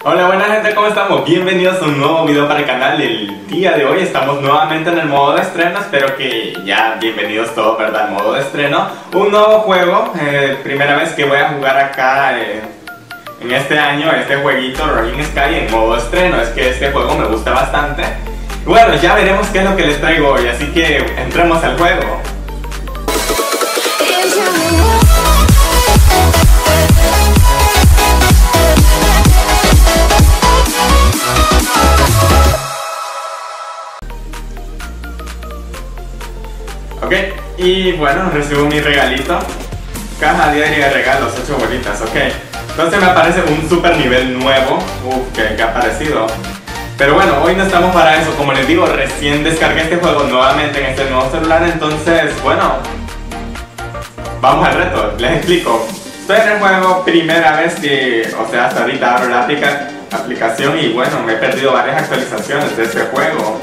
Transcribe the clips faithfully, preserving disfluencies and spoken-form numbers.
Hola, buena gente, ¿cómo estamos? Bienvenidos a un nuevo video para el canal. El día de hoy estamos nuevamente en el modo de estreno. Espero que ya bienvenidos todos, ¿verdad? Al modo de estreno. Un nuevo juego, eh, primera vez que voy a jugar acá eh, en este año, este jueguito Ronin Sky en modo estreno. Es que este juego me gusta bastante. Bueno, ya veremos qué es lo que les traigo hoy, así que entremos al juego. Ok, y bueno, recibo mi regalito. Caja diaria de regalos, ocho bolitas, ok. Entonces me aparece un super nivel nuevo. Uf, que, que ha aparecido. Pero bueno, hoy no estamos para eso. Como les digo, recién descargué este juego nuevamente en este nuevo celular. Entonces, bueno, vamos al reto, les explico. Estoy en el juego, primera vez que, o sea, hasta ahorita abro la aplica aplicación y bueno, me he perdido varias actualizaciones de este juego.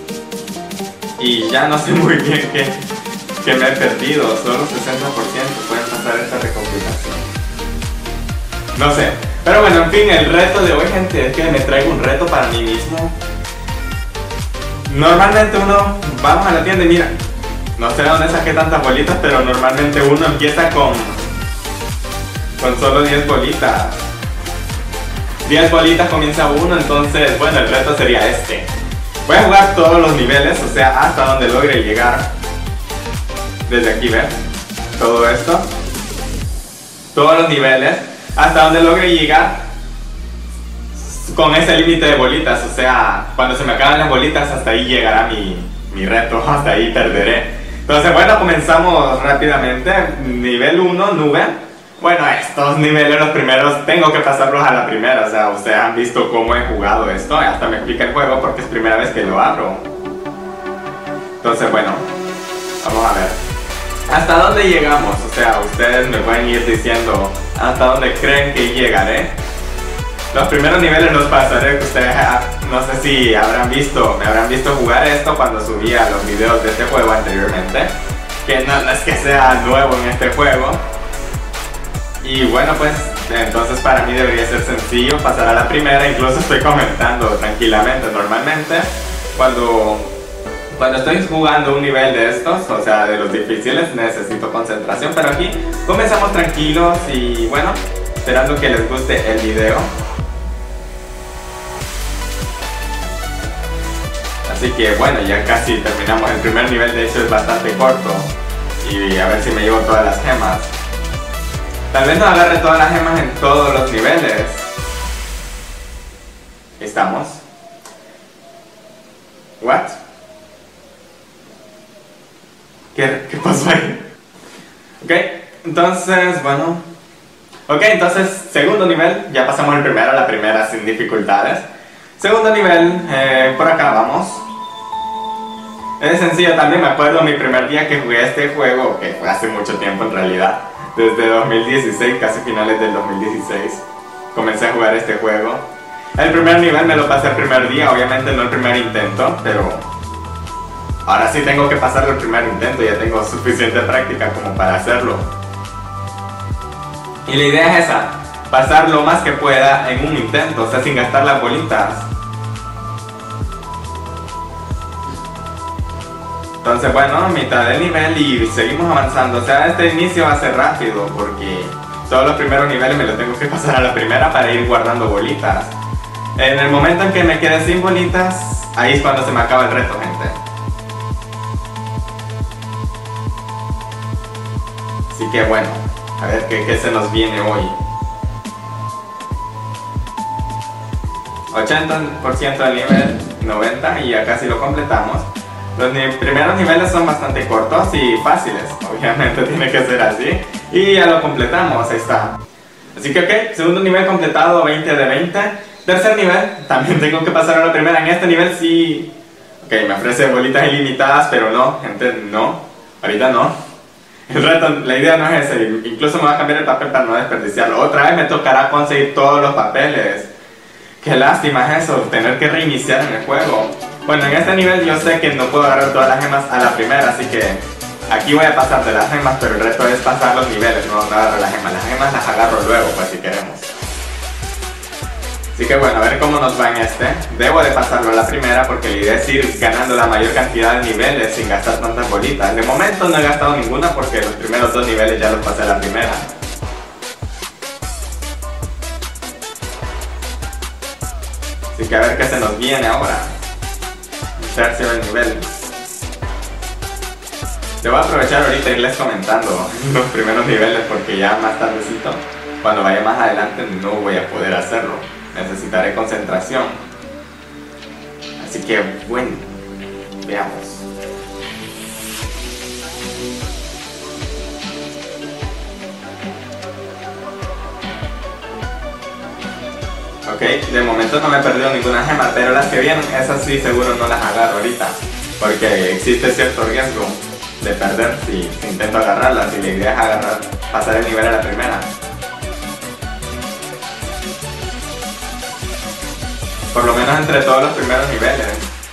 Y ya no sé muy bien qué, qué me he perdido, solo sesenta por ciento pueden pasar esta recopilación. No sé, pero bueno, en fin, el reto de hoy, gente, es que me traigo un reto para mí mismo. Normalmente uno, vamos a la tienda y mira, no sé de dónde saqué tantas bolitas, pero normalmente uno empieza con, con solo diez bolitas. diez bolitas comienza uno, entonces, bueno, el reto sería este. Voy a jugar todos los niveles, o sea, hasta donde logre llegar. Desde aquí, ¿ven? Todo esto. Todos los niveles, hasta donde logre llegar con ese límite de bolitas. O sea, cuando se me acaban las bolitas, hasta ahí llegará mi, mi reto, hasta ahí perderé. Entonces, bueno, comenzamos rápidamente. Nivel uno, nube. Bueno, estos niveles, los primeros, tengo que pasarlos a la primera. O sea, ustedes han visto cómo he jugado esto. Hasta me explica el juego porque es primera vez que lo abro. Entonces, bueno, vamos a ver. ¿Hasta dónde llegamos? O sea, ustedes me pueden ir diciendo hasta dónde creen que llegaré. Los primeros niveles los pasaré. Ustedes, no sé si habrán visto, me habrán visto jugar esto cuando subía los videos de este juego anteriormente. Que no, no es que sea nuevo en este juego. Y bueno, pues entonces para mí debería ser sencillo pasar a la primera. Incluso estoy comentando tranquilamente. Normalmente cuando, cuando estoy jugando un nivel de estos, o sea de los difíciles, necesito concentración. Pero aquí comenzamos tranquilos y bueno, esperando que les guste el video. Así que bueno, ya casi terminamos el primer nivel. De hecho es bastante corto. Y a ver si me llevo todas las gemas. Tal vez no agarre todas las gemas en todos los niveles. Estamos. What? ¿Qué, qué pasó ahí? Ok, entonces, bueno. Ok, entonces, segundo nivel. Ya pasamos el primero, la primera sin dificultades. Segundo nivel, eh, por acá vamos. Es sencillo, también me acuerdo mi primer día que jugué este juego, que fue hace mucho tiempo en realidad. Desde dos mil dieciséis, casi finales del dos mil dieciséis, comencé a jugar este juego. El primer nivel me lo pasé el primer día, obviamente no el primer intento, pero ahora sí tengo que pasarlo el primer intento, ya tengo suficiente práctica como para hacerlo. Y la idea es esa, pasar lo más que pueda en un intento, o sea, sin gastar las bolitas. Entonces bueno, mitad del nivel y seguimos avanzando. O sea, este inicio va a ser rápido porque todos los primeros niveles me los tengo que pasar a la primera para ir guardando bolitas. En el momento en que me quede sin bolitas, ahí es cuando se me acaba el reto, gente. Así que bueno, a ver qué, qué se nos viene hoy. ochenta por ciento del nivel, noventa y ya casi lo completamos. Los ni primeros niveles son bastante cortos y fáciles, obviamente tiene que ser así. Y ya lo completamos, ahí está. Así que ok, segundo nivel completado, veinte de veinte. Tercer nivel, también tengo que pasar a la primera. En este nivel sí, ok, me ofrece bolitas ilimitadas, pero no, gente, no. Ahorita no. El reto, la idea no es ese, incluso me voy a cambiar el papel para no desperdiciarlo. Otra vez me tocará conseguir todos los papeles. Qué lástima es eso, tener que reiniciar en el juego. Bueno, en este nivel yo sé que no puedo agarrar todas las gemas a la primera, así que aquí voy a pasar de las gemas, pero el reto es pasar los niveles, no agarrar las gemas. Las gemas las agarro luego, pues si queremos. Así que bueno, a ver cómo nos va en este. Debo de pasarlo a la primera porque la idea es ir ganando la mayor cantidad de niveles sin gastar tantas bolitas. De momento no he gastado ninguna porque los primeros dos niveles ya los pasé a la primera. Así que a ver qué se nos viene ahora. Un tercio del nivel. Yo voy a aprovechar ahorita e irles comentando los primeros niveles porque ya más tardecito, cuando vaya más adelante, no voy a poder hacerlo. Necesitaré concentración. Así que bueno, veamos. Ok, de momento no me he perdido ninguna gema, pero las que vienen, esas sí seguro no las agarro ahorita, porque existe cierto riesgo de perder si intento agarrarlas, y la idea es agarrar, pasar el nivel a la primera. Por lo menos entre todos los primeros niveles.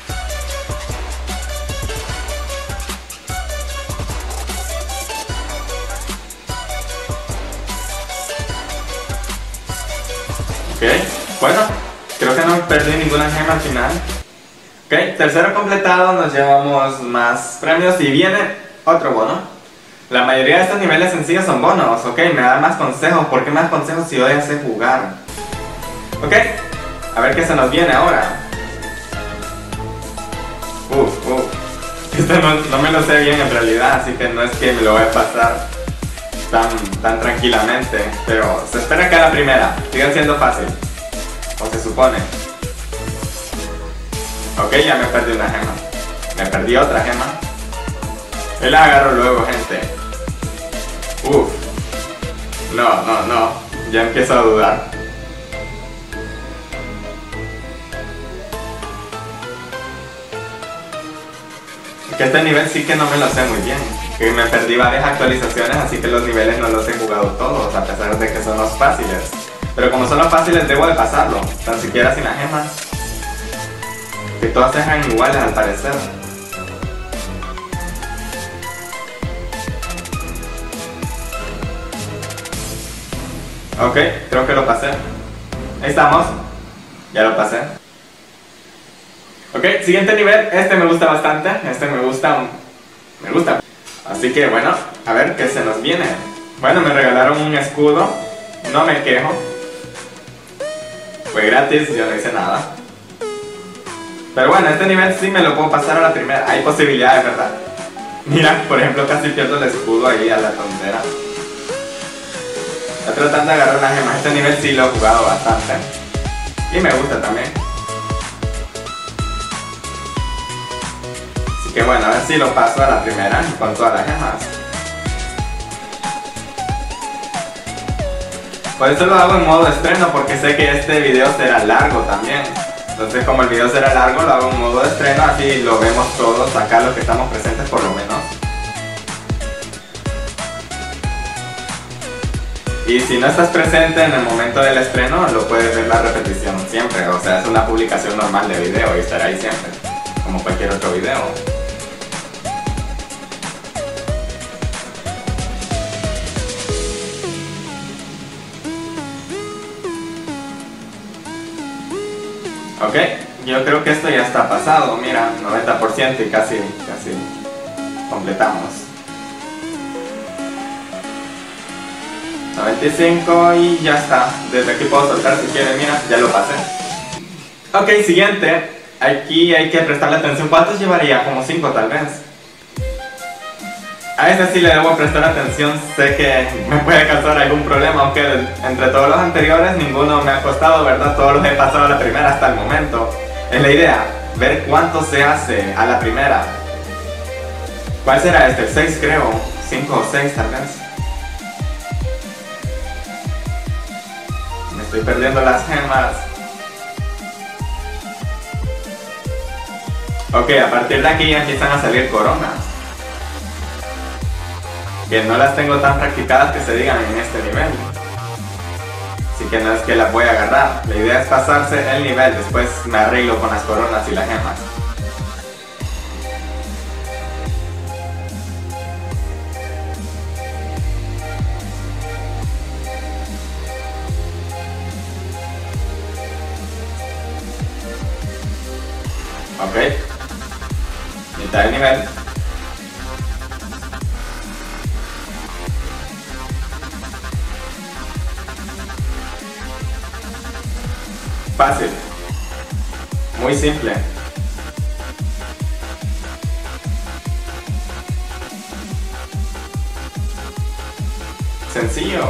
Ok, bueno, creo que no perdí ninguna gema al final. Ok, tercero completado, nos llevamos más premios y viene otro bono. La mayoría de estos niveles sencillos son bonos, ok, me da más consejos. ¿Por qué más consejos si yo ya sé jugar? Ok, a ver qué se nos viene ahora. Uf, uf. Esto no, no me lo sé bien en realidad, así que no es que me lo voy a pasar tan, tan tranquilamente. Pero se espera que a la primera siga siendo fácil. O se supone. Ok, ya me perdí una gema. Me perdí otra gema. Y la agarro luego, gente. Uf. No, no, no. Ya empiezo a dudar. Que este nivel sí que no me lo sé muy bien. Que me perdí varias actualizaciones, así que los niveles no los he jugado todos, a pesar de que son los fáciles. Pero como son los fáciles, debo de pasarlo, tan siquiera sin las gemas. Que todas sean iguales al parecer. Ok, creo que lo pasé. Ahí estamos. Ya lo pasé. Ok, siguiente nivel. Este me gusta bastante. Este me gusta. Me gusta. Así que bueno, a ver qué se nos viene. Bueno, me regalaron un escudo. No me quejo. Fue gratis, yo no hice nada. Pero bueno, este nivel sí me lo puedo pasar a la primera. Hay posibilidades, ¿verdad? Mira, por ejemplo, casi pierdo el escudo ahí a la tontera. Estoy tratando de agarrar una gema. Este nivel sí lo he jugado bastante. Y me gusta también. Así que bueno, a ver si lo paso a la primera con todas las gemas. Por eso lo hago en modo estreno, porque sé que este video será largo también. Entonces, como el video será largo, lo hago en modo estreno, así lo vemos todos acá, los que estamos presentes por lo menos. Y si no estás presente en el momento del estreno, lo puedes ver la repetición siempre. O sea, es una publicación normal de video y estará ahí siempre, como cualquier otro video. Ok, yo creo que esto ya está pasado, mira, noventa por ciento y casi, casi completamos. noventa y cinco y ya está. Desde aquí puedo soltar si quieren, mira, ya lo pasé. Ok, siguiente. Aquí hay que prestarle atención. ¿Cuántos llevaría? Como cinco tal vez. A ese sí le debo prestar atención. Sé que me puede causar algún problema, aunque entre todos los anteriores ninguno me ha costado, ¿verdad? Todos los he pasado a la primera hasta el momento. Es la idea, ver cuánto se hace a la primera. ¿Cuál será este? seis creo. cinco o seis tal vez. Me estoy perdiendo las gemas. Ok, a partir de aquí ya empiezan a salir coronas. Que no las tengo tan practicadas que se digan en este nivel. Así que no es que las voy a agarrar. La idea es pasarse el nivel, después me arreglo con las coronas y las gemas. Ok. Mitad de nivel. Fácil. Muy simple. Sencillo.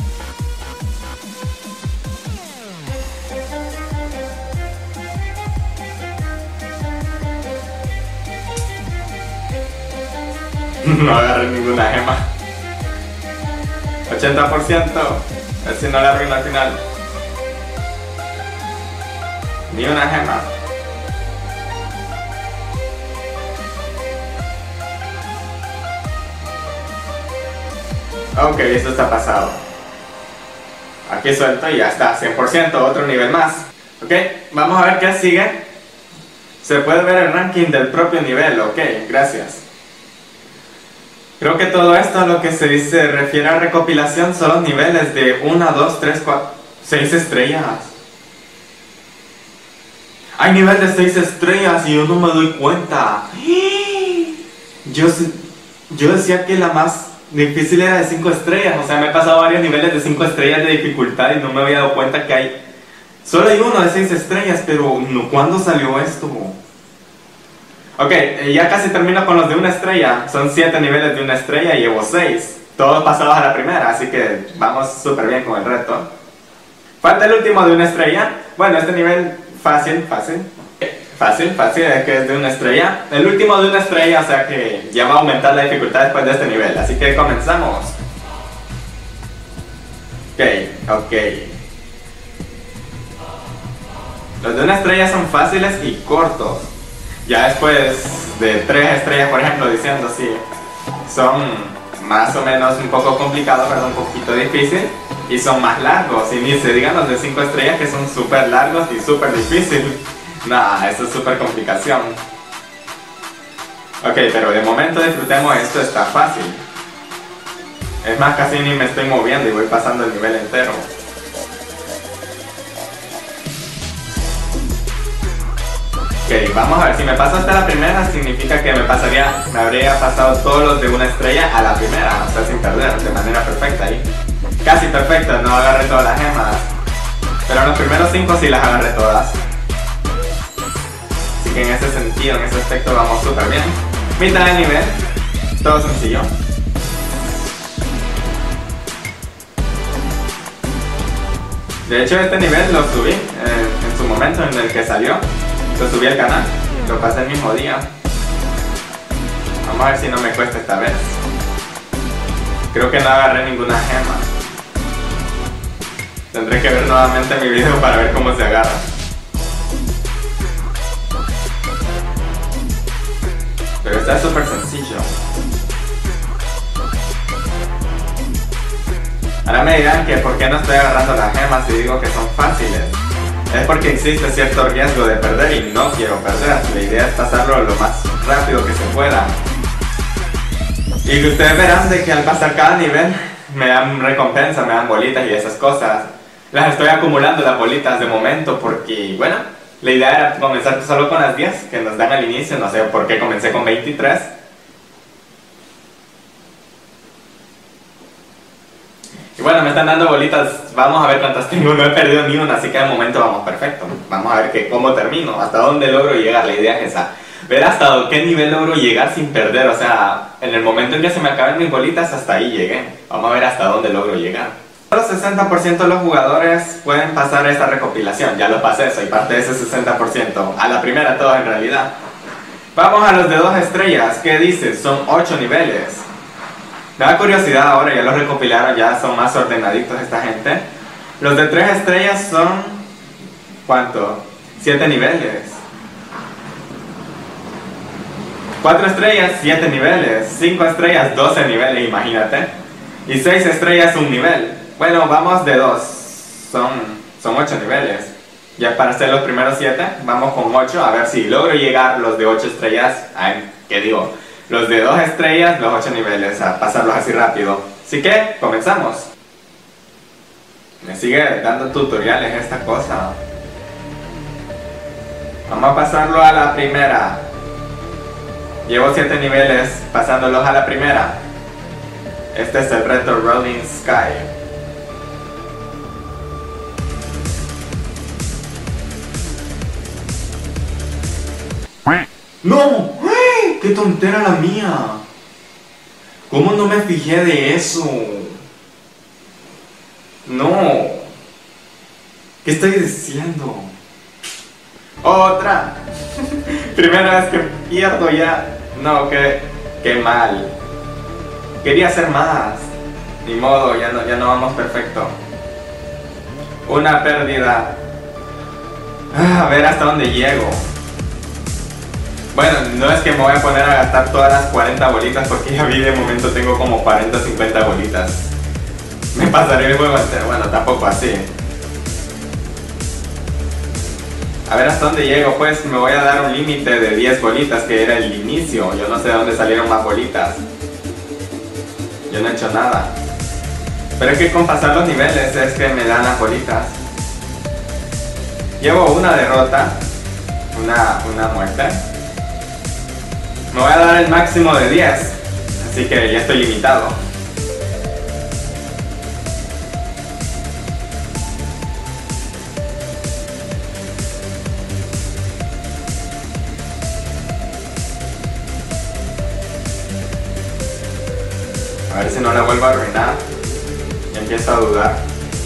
No agarré ninguna gema. ochenta por ciento. A ver si no la arruino al final. Ni una gema. Ok, esto está pasado. Aquí suelto y ya está, cien por ciento, otro nivel más. Ok, vamos a ver qué sigue. Se puede ver el ranking del propio nivel, ok, gracias. Creo que todo esto a lo que se dice, se refiere a recopilación son los niveles de uno, dos, tres, cuatro, seis estrellas. Hay nivel de seis estrellas y yo no me doy cuenta. Yo, yo decía que la más difícil era de cinco estrellas, o sea, me he pasado varios niveles de cinco estrellas de dificultad y no me había dado cuenta que hay... Solo hay uno de seis estrellas, pero no, ¿cuándo salió esto? Ok, ya casi termino con los de una estrella. Son siete niveles de una estrella y llevo seis. Todos pasados a la primera, así que vamos súper bien con el reto. Falta el último de una estrella. Bueno, este nivel fácil, fácil. Fácil, fácil, es que es de una estrella. El último de una estrella, o sea que ya va a aumentar la dificultad después de este nivel. Así que comenzamos. Ok, ok. Los de una estrella son fáciles y cortos. Ya después de tres estrellas, por ejemplo, diciendo así, son más o menos un poco complicados, ¿verdad? Un poquito difícil. Y son más largos. Y ni se digan los de cinco estrellas que son súper largos y súper difíciles. Nah, eso es súper complicación. Ok, pero de momento disfrutemos esto, está fácil. Es más, casi ni me estoy moviendo y voy pasando el nivel entero. Ok, vamos a ver, si me paso hasta la primera significa que me pasaría, me habría pasado todos los de una estrella a la primera, o sea, sin perder, de manera perfecta ahí. Casi perfecta, no agarré todas las gemas. Pero en los primeros cinco sí las agarré todas. Así que en ese sentido, en ese aspecto vamos súper bien. Mitad de nivel, todo sencillo. De hecho este nivel lo subí eh, en su momento en el que salió. Lo subí al canal, lo pasé el mismo día. Vamos a ver si no me cuesta esta vez. Creo que no agarré ninguna gema. Tendré que ver nuevamente mi video para ver cómo se agarra. Pero está súper sencillo. Ahora me dirán que por qué no estoy agarrando las gemas y digo que son fáciles. Es porque existe cierto riesgo de perder y no quiero perder. La idea es pasarlo lo más rápido que se pueda. Y que ustedes verán de que al pasar cada nivel me dan recompensa, me dan bolitas y esas cosas. Las estoy acumulando las bolitas de momento porque, bueno, la idea era comenzar solo con las diez que nos dan al inicio. No sé por qué comencé con veintitrés. Y bueno, me están dando bolitas, vamos a ver cuántas tengo, no he perdido ni una, así que de momento vamos perfecto. Vamos a ver que, cómo termino, hasta dónde logro llegar, la idea es esa. Ver hasta qué nivel logro llegar sin perder, o sea, en el momento en que se me acaben mis bolitas, hasta ahí llegué. Vamos a ver hasta dónde logro llegar. Solo sesenta por ciento de los jugadores pueden pasar esta recopilación, ya lo pasé, soy parte de ese sesenta por ciento. A la primera todos en realidad. Vamos a los de dos estrellas, ¿qué dice? Son ocho niveles. Me da curiosidad ahora, ya los recopilaron, ya son más ordenaditos esta gente. Los de tres estrellas son... ¿cuánto? siete niveles. cuatro estrellas, siete niveles. cinco estrellas, doce niveles, imagínate. Y seis estrellas, un nivel. Bueno, vamos de dos. Son, son ocho niveles. Ya para hacer los primeros siete, vamos con ocho. A ver si logro llegar los de ocho estrellas. Ay, ¿qué digo? Los de dos estrellas, los ocho niveles, a pasarlos así rápido. Así que, comenzamos. Me sigue dando tutoriales esta cosa. Vamos a pasarlo a la primera. Llevo siete niveles pasándolos a la primera. Este es el reto Rolling Sky. ¡No! ¡Ay! ¡Qué tontera la mía! ¿Cómo no me fijé de eso? No. ¿Qué estoy diciendo? ¡Otra! Primera vez que pierdo ya. No, qué, qué mal. Quería hacer más. Ni modo, ya no, ya no vamos perfecto. Una pérdida. Ah, a ver hasta dónde llego. Bueno, no es que me voy a poner a gastar todas las cuarenta bolitas, porque ya vi de momento tengo como cuarenta o cincuenta bolitas. Me pasaré el juego entero. Bueno, tampoco así. A ver hasta dónde llego, pues me voy a dar un límite de diez bolitas, que era el inicio. Yo no sé de dónde salieron más bolitas. Yo no he hecho nada. Pero es que con pasar los niveles es que me dan las bolitas. Llevo una derrota, una, una muerte. Me voy a dar el máximo de diez, así que ya estoy limitado. A ver si no la vuelvo a arruinar. Ya empiezo a dudar.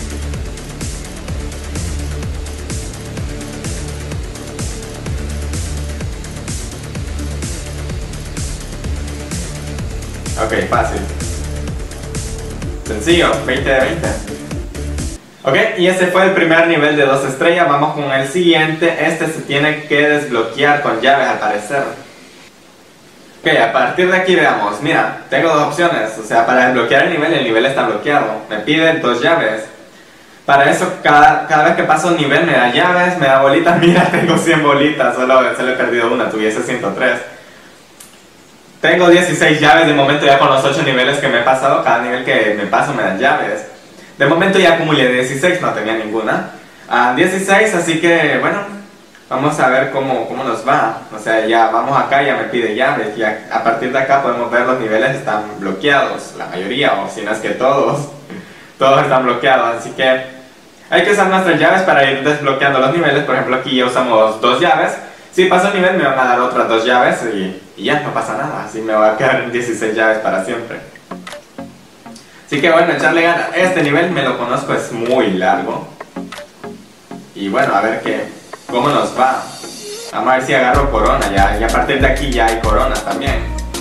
Ok, fácil. Sencillo, veinte de veinte. Ok, y ese fue el primer nivel de dos estrellas. Vamos con el siguiente. Este se tiene que desbloquear con llaves al parecer. Ok, a partir de aquí veamos. Mira, tengo dos opciones. O sea, para desbloquear el nivel, el nivel está bloqueado. Me pide dos llaves. Para eso, cada, cada vez que paso un nivel me da llaves, me da bolitas. Mira, tengo cien bolitas, solo, solo he perdido una, tuviese ciento tres. Tengo dieciséis llaves de momento ya con los ocho niveles que me he pasado. Cada nivel que me paso me dan llaves. De momento ya acumulé dieciséis, no tenía ninguna. Uh, dieciséis, así que bueno, vamos a ver cómo, cómo nos va. O sea, ya vamos acá, ya me pide llaves. Y a, a partir de acá podemos ver los niveles están bloqueados. La mayoría, o si no es que todos. Todos están bloqueados, así que hay que usar nuestras llaves para ir desbloqueando los niveles. Por ejemplo, aquí ya usamos dos llaves. Si paso el nivel me van a dar otras dos llaves y, y ya no pasa nada, así me va a quedar en dieciséis llaves para siempre. Así que bueno, echarle ganas. Este nivel me lo conozco, es muy largo. Y bueno, a ver qué, cómo nos va. Vamos a ver si agarro corona, ya, y a partir de aquí ya hay corona también.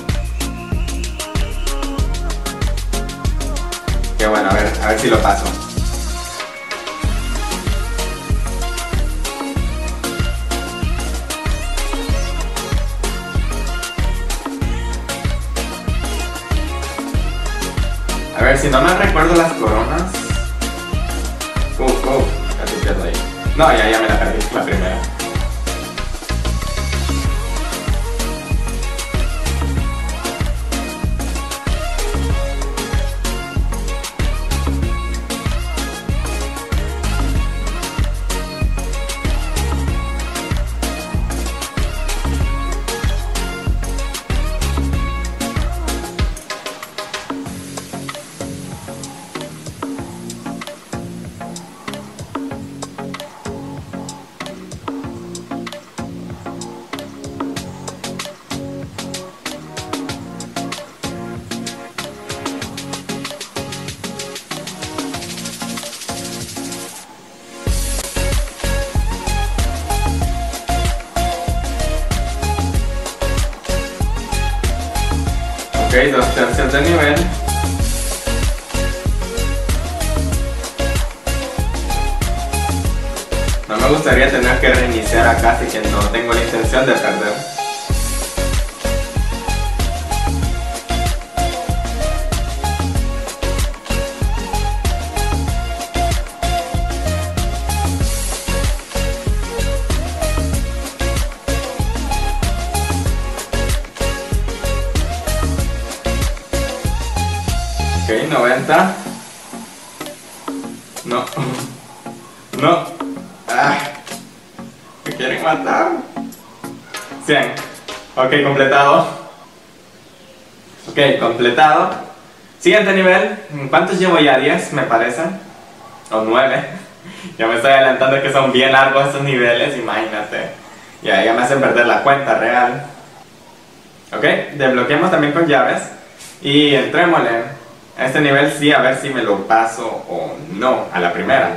Qué bueno, a ver, a ver si lo paso. A ver, si no me recuerdo las coronas. Uf, uf, casi pierdo ahí. No, ya, ya me la perdí, la primera. Ok, dos tercios de nivel. No me gustaría tener que reiniciar acá, así que no tengo la intención de perder. Ok, noventa. No. No. Ah. quieren matar. cien. Ok, completado. Ok, completado. Siguiente nivel. ¿Cuántos llevo ya? diez, me parece. O nueve. Ya me estoy adelantando que son bien largos estos niveles, imagínate. Ya, ya me hacen perder la cuenta real. Ok, desbloqueamos también con llaves. Y entrémosle. A este nivel sí, a ver si me lo paso o no, a la primera.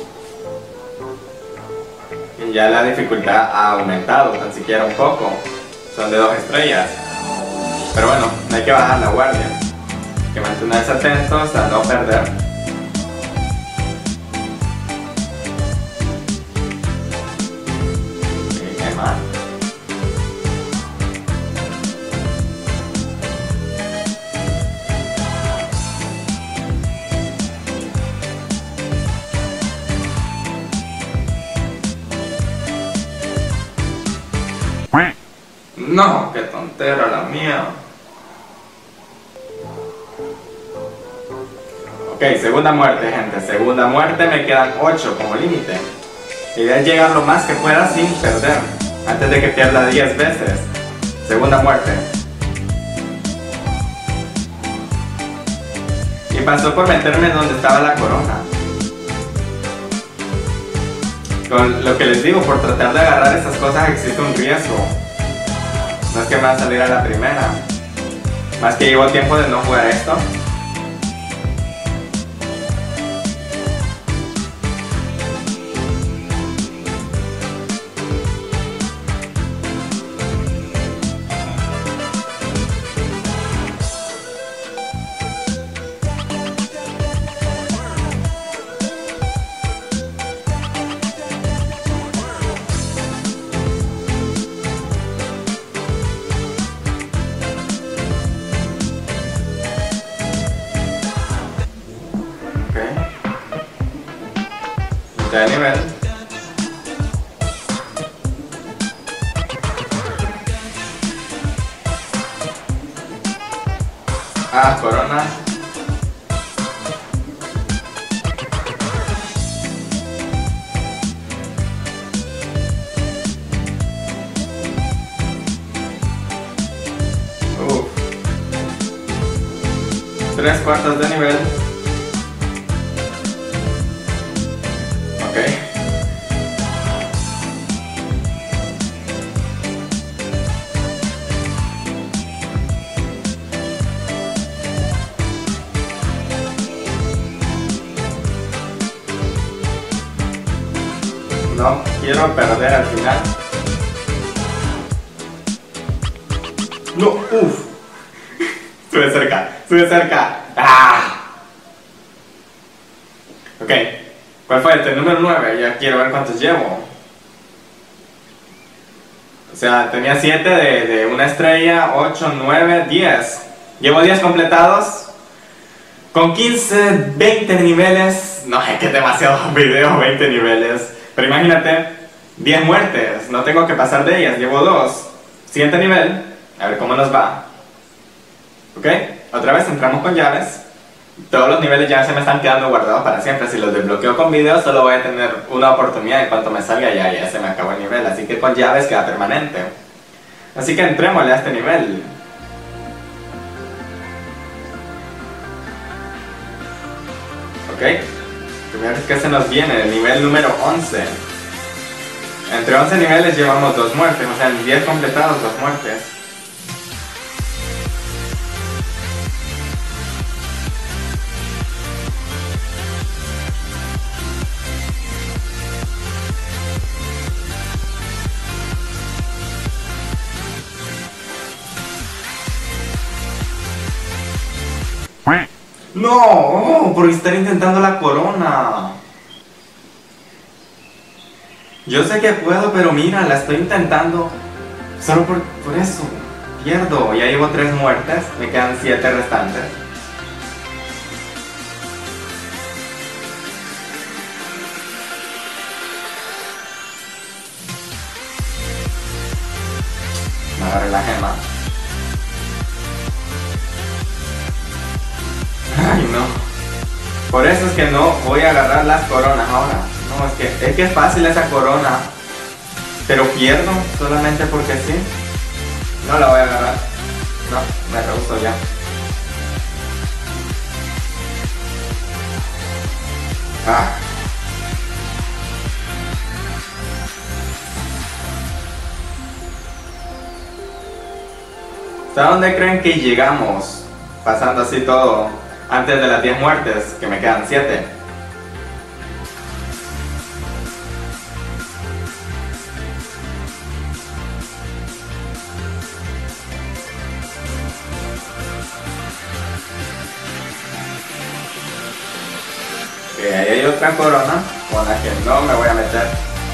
Y ya la dificultad ha aumentado, tan siquiera un poco. Son de dos estrellas. Pero bueno, no hay que bajar la guardia. Hay que mantenerse atentos a no perder. Y qué más. No, qué tontera la mía. Ok, segunda muerte, gente. Segunda muerte, me quedan ocho como límite. La idea es llegar lo más que pueda sin perder, antes de que pierda diez veces. Segunda muerte. Y pasó por meterme donde estaba la corona. Con lo que les digo, por tratar de agarrar esas cosas existe un riesgo. No es que me va a salir a la primera. Más que llevo tiempo de no jugar esto. De nivel. Ah, corona. Uf. Tres cuartos de nivel. No quiero perder al final. No, uff. Estuve cerca, estuve cerca. ¡Ah! Ok, ¿cuál fue este? Número nueve. Ya quiero ver cuántos llevo. O sea, tenía siete de, de una estrella, ocho, nueve, diez. Llevo diez completados. Con quince, veinte niveles. No, es que es demasiado video, veinte niveles. Pero imagínate, diez muertes, no tengo que pasar de ellas, llevo dos. Siguiente nivel, a ver cómo nos va. Ok, otra vez entramos con llaves. Todos los niveles ya se me están quedando guardados para siempre. Si los desbloqueo con video, solo voy a tener una oportunidad. En cuanto me salga ya, ya se me acabó el nivel. Así que con llaves queda permanente. Así que entrémosle a este nivel. Ok. Primero que se nos viene, el nivel número once. Entre once niveles llevamos dos muertes, o sea, en diez completados, dos muertes. No, por estar intentando la corona. Yo sé que puedo, pero mira, la estoy intentando. Solo por, por eso. Pierdo. Ya llevo tres muertes. Me quedan siete restantes. Me agarré la gema. Ay, no. Por eso es que no voy a agarrar las coronas ahora. No, es que es que es fácil esa corona. Pero pierdo solamente porque sí. No la voy a agarrar. No, me rehuso ya. Ah. ¿Hasta dónde creen que llegamos? Pasando así todo antes de las diez muertes, que me quedan siete. Que ahí hay otra corona con la que no me voy a meter.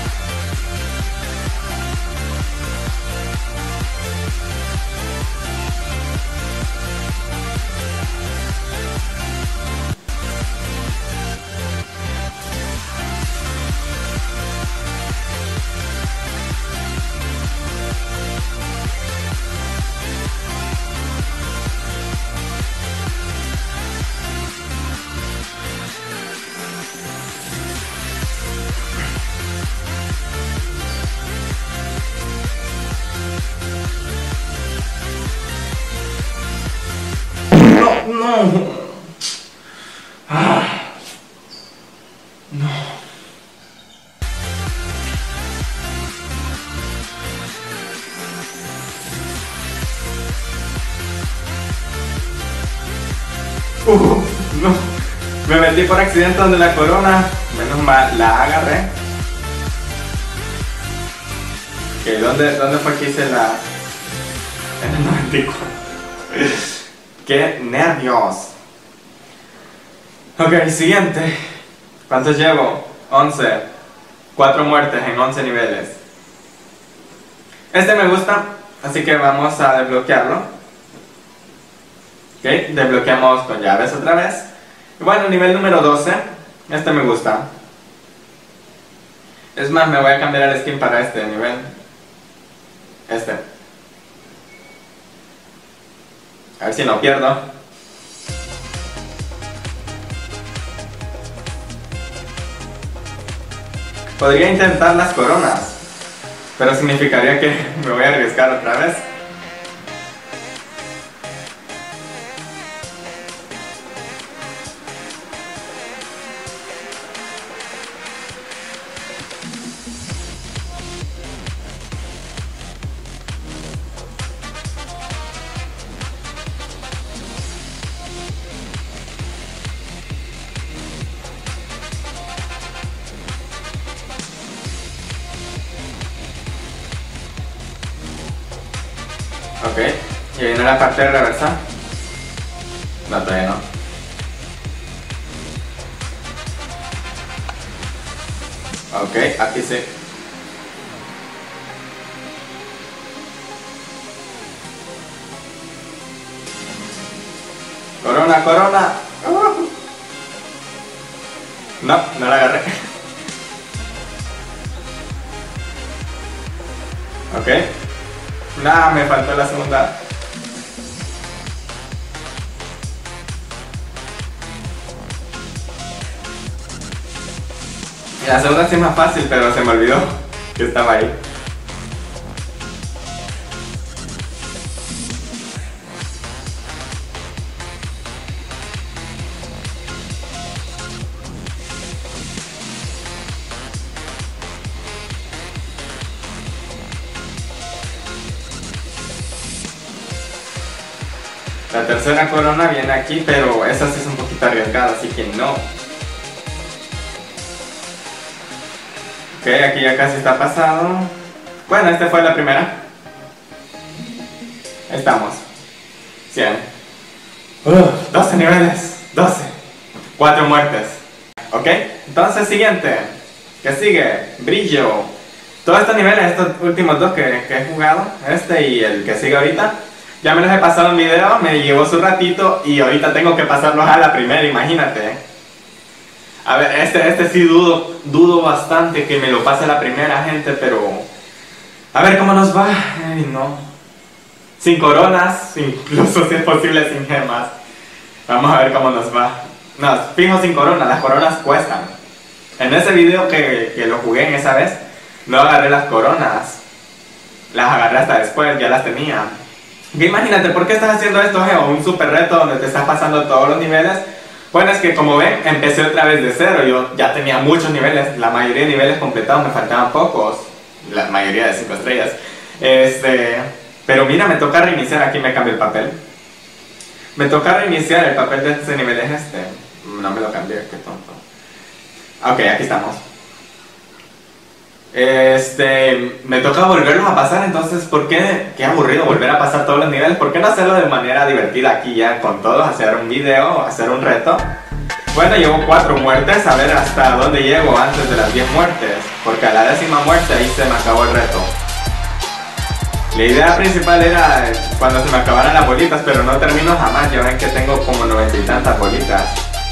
No. Ah. No. Uh, no. Me metí por accidente donde la corona. Menos mal, la agarré. Okay, ¿dónde, ¿Dónde fue que hice la...? En el noventa y cuatro. ¡Qué nervios! Ok, siguiente. ¿Cuántos llevo? once. cuatro muertes en once niveles. Este me gusta, así que vamos a desbloquearlo. Ok, desbloqueamos con llaves otra vez. Y bueno, nivel número doce. Este me gusta. Es más, me voy a cambiar el skin para este nivel. Este. A ver si no pierdo. Podría intentar las coronas, pero significaría que me voy a arriesgar otra vez. Ok, y viene la parte de reversa. No, todavía no. Ok, aquí sí. Corona, corona. Uh. No, no la agarré. Ok. Nah, me faltó la segunda. La segunda sí es más fácil, pero se me olvidó que estaba ahí. La tercera corona viene aquí, pero esa sí es un poquito arriesgada, así que no. Ok, aquí ya casi está pasado. Bueno, esta fue la primera. Ahí estamos. cien. Uh, doce niveles. doce. cuatro muertes. Ok, entonces siguiente. ¿Qué sigue? Brillo. Todos estos niveles, estos últimos dos que, que he jugado, este y el que sigue ahorita, ya me los he pasado en video, me llevó su ratito y ahorita tengo que pasarlos a la primera, imagínate. A ver, este, este sí dudo, dudo bastante que me lo pase a la primera, gente, pero... A ver cómo nos va. Ay, no. Sin coronas, incluso si es posible sin gemas. Vamos a ver cómo nos va. No, fijo sin coronas, las coronas cuestan. En ese video que, que lo jugué en esa vez, No agarré las coronas. Las agarré hasta después, ya las tenía. Que imagínate, ¿por qué estás haciendo esto, Geo? Un super reto donde te estás pasando todos los niveles. Bueno, es que como ven, empecé otra vez de cero. Yo ya tenía muchos niveles, la mayoría de niveles completados, me faltaban pocos. La mayoría de cinco estrellas. Este... Pero mira, me toca reiniciar, aquí me cambio el papel. Me toca reiniciar, el papel de este nivel es este. No me lo cambié, qué tonto. Ok, aquí estamos. Este, me toca volverlos a pasar, entonces, ¿por qué? Qué aburrido volver a pasar todos los niveles. ¿Por qué no hacerlo de manera divertida aquí ya con todos? Hacer un video, hacer un reto. Bueno, llevo cuatro muertes, a ver hasta dónde llego antes de las diez muertes. Porque a la décima muerte ahí se me acabó el reto. La idea principal era cuando se me acabaran las bolitas, pero no termino jamás. Ya ven que tengo como noventa y tantas bolitas.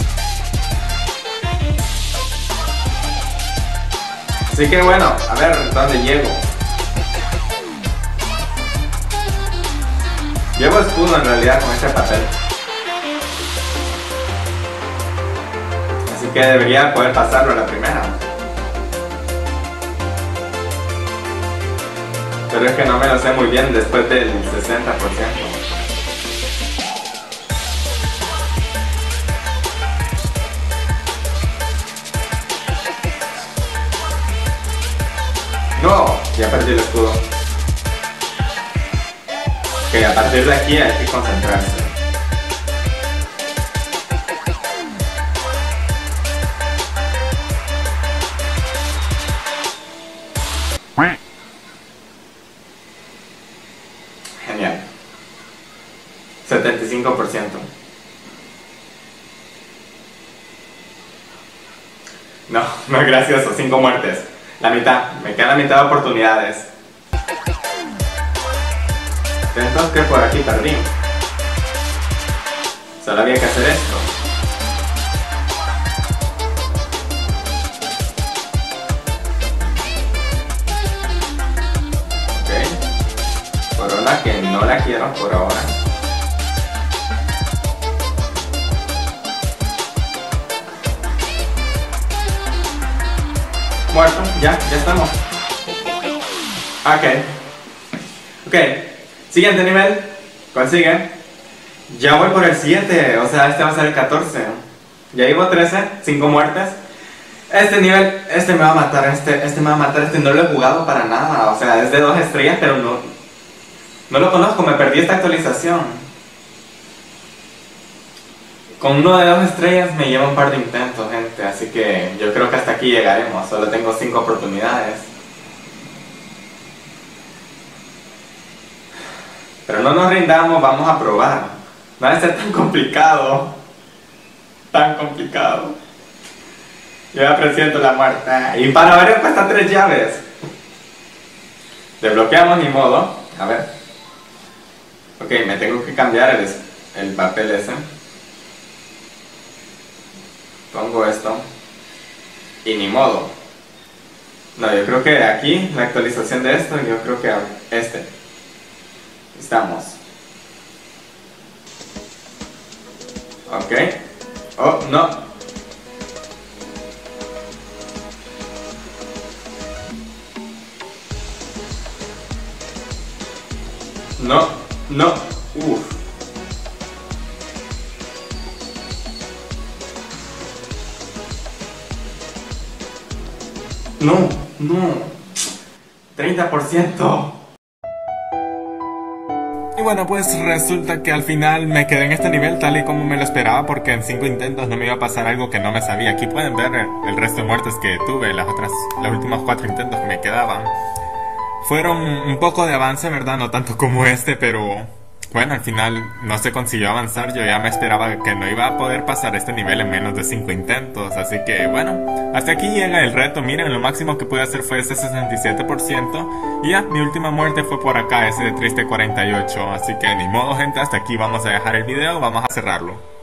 Así que bueno, a ver dónde llego. Llevo escudo en realidad con este papel. Así que debería poder pasarlo a la primera. Pero es que no me lo sé muy bien después del sesenta por ciento. ¡No! Ya perdí el escudo. Ok, a partir de aquí hay que concentrarse. Genial. setenta y cinco por ciento. No, no es gracioso. cinco muertes. La mitad, me quedan la mitad de oportunidades. Entonces que por aquí perdí. Solo había que hacer esto. Ok. Corona que no la quiero por ahora. Muerto, ya, ya estamos. Ok. Ok. Siguiente nivel. ¿Cuál sigue? Ya voy por el siete. O sea, este va a ser el catorce. Ya llevo trece. cinco muertes. Este nivel, este me va a matar. Este, este me va a matar. Este no lo he jugado para nada. O sea, es de dos estrellas, pero no... No lo conozco. Me perdí esta actualización. Con uno de dos estrellas me lleva un par de intentos, gente, así que yo creo que hasta aquí llegaremos. Solo tengo cinco oportunidades. Pero no nos rindamos, vamos a probar. No debe ser tan complicado. Tan complicado. Yo ya presiento la muerte. Y para varios cuesta tres llaves. Desbloqueamos ni modo. A ver. Ok, me tengo que cambiar el, el papel ese. Pongo esto y ni modo. No, yo creo que aquí la actualización de esto, yo creo que este. Estamos. Ok. Oh, no. No, no. Uf. No, no. treinta por ciento. Y bueno, pues resulta que al final me quedé en este nivel tal y como me lo esperaba, porque en cinco intentos no me iba a pasar algo que no me sabía. Aquí pueden ver el resto de muertes que tuve, las otras, los últimos cuatro intentos que me quedaban. Fueron un poco de avance, ¿verdad? No tanto como este, pero... Bueno, al final no se consiguió avanzar. Yo ya me esperaba que no iba a poder pasar este nivel en menos de cinco intentos. Así que bueno, hasta aquí llega el reto. Miren, lo máximo que pude hacer fue ese sesenta y siete por ciento. Y ya, mi última muerte fue por acá, ese de triste cuarenta y ocho. Así que ni modo, gente, hasta aquí vamos a dejar el video. Vamos a cerrarlo.